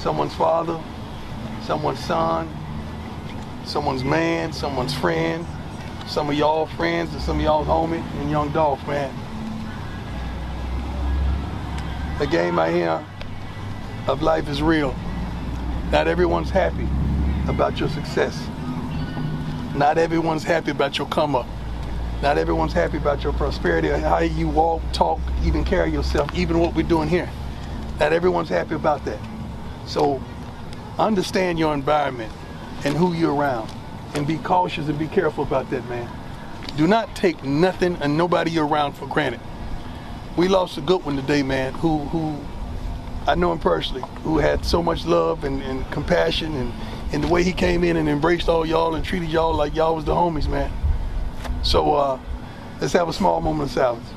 someone's father, someone's son, someone's man, someone's friend, some of y'all friends and some of y'all homie and Young Dolph, man. The game out here of life is real. Not everyone's happy about your success. Not everyone's happy about your come up. Not everyone's happy about your prosperity, or how you walk, talk, even carry yourself, even what we're doing here. Not everyone's happy about that. So understand your environment and who you're around, and be cautious and be careful about that, man. Do not take nothing and nobody you're around for granted. We lost a good one today, man, who I know him personally, who had so much love and compassion, and the way he came in and embraced all y'all and treated y'all like y'all was the homies, man. So let's have a small moment of silence.